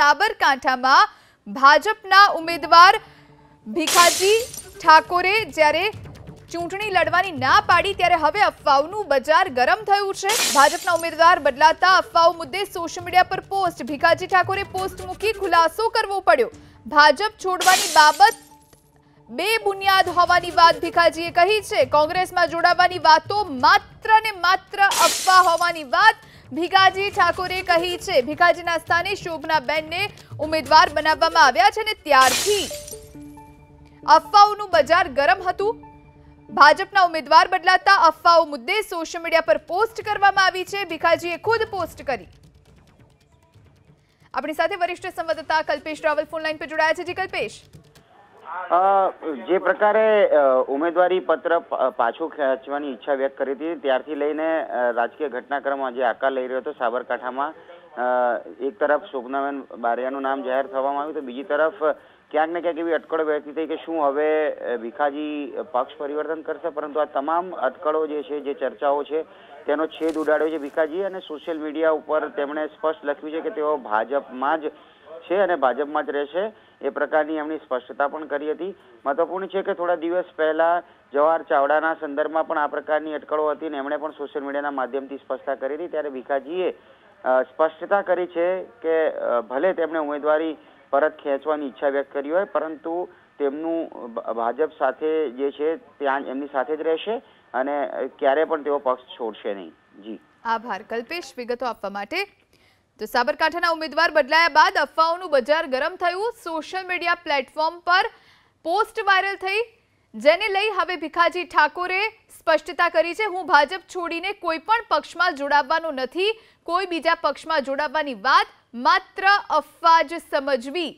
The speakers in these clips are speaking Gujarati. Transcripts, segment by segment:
સાબરકાંઠામાં ભાજપના ઉમેદવાર ભીખાજી ઠાકોરે જ્યારે ચૂંટણી લડવાની ના પાડી ત્યારે હવે અફવાઓનું બજાર ગરમ થયું છે। ભાજપના ઉમેદવાર બદલાતા અફવાઓ મુદ્દે સોશિયલ મીડિયા પર પોસ્ટ ભીખાજી ઠાકોરે પોસ્ટ મૂકી ખુલાસો કરવો પડ્યો। ભાજપ છોડવાની બાબત બેબુનિયાદ હોવાની વાત ભીખાજીએ કહી છે। કોંગ્રેસમાં જોડાવાની વાતો માત્ર ને માત્ર અફવા હોવાની વાત ભીખાજી ઠાકોરે કહી છે। ભીખાજીના સ્થાને શોભનાબેનને ઉમેદવાર બનાવવામાં આવ્યા છે અને ત્યારથી અફવાઓનું બજાર ગરમ હતું। ભાજપના ઉમેદવાર બદલાતા અફવાઓ મુદ્દે સોશિયલ મીડિયા પર પોસ્ટ કરવામાં આવી છે। ભીખાજીએ ખુદ પોસ્ટ કરી। આપણી સાથે વરિષ્ઠ સંવાદદાતા કલ્પેશ રાવલ ફોન લાઈન પર જોડાયા છે। જી કલ્પેશ, જે પ્રકારે ઉમેદવારી પત્ર પાછું ખેંચવાની ઈચ્છા વ્યક્ત કરી હતી ત્યારથી લઈને રાજકીય ઘટનાક્રમ જે આકાર લઈ રહ્યો હતો સાબરકાંઠામાં, એક તરફ શોભનાબેન બારિયાનું નામ જાહેર થવામાં આવ્યું તો બીજી તરફ ક્યાંક ને ક્યાંક એવી અટકળો વ્યક્ત થઈ કે શું હવે ભીખાજી પક્ષ પરિવર્તન કરશે, પરંતુ આ તમામ અટકળો જે છે, જે ચર્ચાઓ છે તેનો છેદ ઉડાડ્યો છે ભીખાજી અને સોશિયલ મીડિયા ઉપર તેમણે સ્પષ્ટ લખ્યું છે કે તેઓ ભાજપમાં જ છે અને ભાજપમાં જ રહેશે। એ પ્રકારની એમની સ્પષ્ટતા પણ કરી હતી। મહત્વપૂર્ણ છે કે થોડા દિવસ પહેલા જવાહર ચાવડાના સંદર્ભમાં પણ આ પ્રકારની અટકળો હતી અને એમણે પણ સોશિયલ મીડિયાના માધ્યમથી સ્પષ્ટતા કરી હતી। ત્યારે ભીખાજીએ સ્પષ્ટતા કરી છે કે ભલે તેમણે ઉમેદવારી પરત ખેંચવાની ઈચ્છા વ્યક્ત કરી હોય પરંતુ તેમનું ભાજપ સાથે જે છે ત્યાં એમની સાથે જ રહેશે અને ક્યારે પણ તેઓ પક્ષ છોડશે નહીં। જી આભાર કલ્પેશ વિગતો આપવા માટે। તો સાબરકાંઠાના ઉમેદવાર બદલાયા બાદ અફવાઓનું બજાર ગરમ થયું। સોશિયલ મીડિયા પ્લેટફોર્મ પર પોસ્ટ વાયરલ થઈ, જેને લઈ હવે ભીખાજી ઠાકોરે સ્પષ્ટતા કરી છે, હું ભાજપ છોડીને કોઈ પણ પક્ષમાં જોડાવવાનો નથી। કોઈ બીજા પક્ષમાં જોડાવવાની વાત માત્ર અફવા જ સમજવી।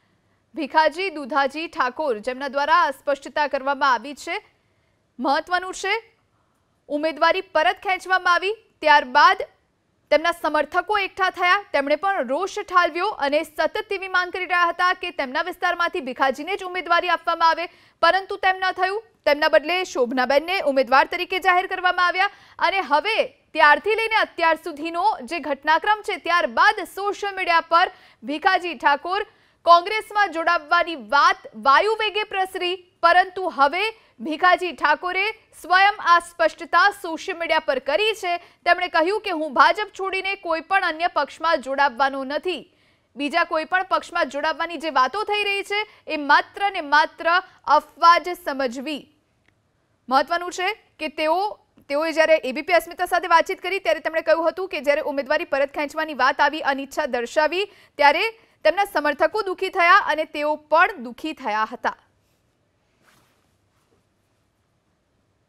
ભીખાજી દુધાજી ઠાકોર જેમના દ્વારા સ્પષ્ટતા કરવામાં આવી છે। મહત્વનું છે, ઉમેદવારી પરત ખેંચવામાં આવી ત્યારબાદ તેમના સમર્થકો એકઠા થયા, તેમણે પણ રોષ ઠાલવ્યો અને સતત તેવી માંગ કરી રહ્યા હતા કે તેમના વિસ્તારમાંથી ભીખાજીને જ ઉમેદવારી આપવામાં આવે, પરંતુ તેમ ન થયું। તેમના બદલે શોભનાબેનને ઉમેદવાર તરીકે જાહેર કરવામાં આવ્યા અને હવે ત્યારથી લઈને અત્યાર સુધીનો જે ઘટનાક્રમ છે ત્યારબાદ સોશિયલ મીડિયા પર ભીખાજી ઠાકોર કોંગ્રેસમાં જોડાવવાની વાત વાયુ વેગે પ્રસરી, પરંતુ હવે ભીખાજી ઠાકોરે સ્વયં આ સ્પષ્ટતા સોશિયલ મીડિયા પર કરી છે। તેમણે કહ્યું કે હું ભાજપ છોડીને કોઈ પણ અન્ય પક્ષમાં જોડાવવાનો નથી। બીજા કોઈ પણ પક્ષમાં જોડાવવાની જે વાતો થઈ રહી છે એ માત્ર ને માત્ર અફવા જ સમજવી। મહત્વનું છે કે તેઓએ જ્યારે એબીપી અસ્મિતા સાથે વાતચીત કરી ત્યારે તેમણે કહ્યું હતું કે જ્યારે ઉમેદવારી પરત ખેંચવાની વાત આવી, અનિચ્છા દર્શાવી, ત્યારે તેમના સમર્થકો દુઃખી થયા અને તેઓ પણ દુઃખી થયા હતા।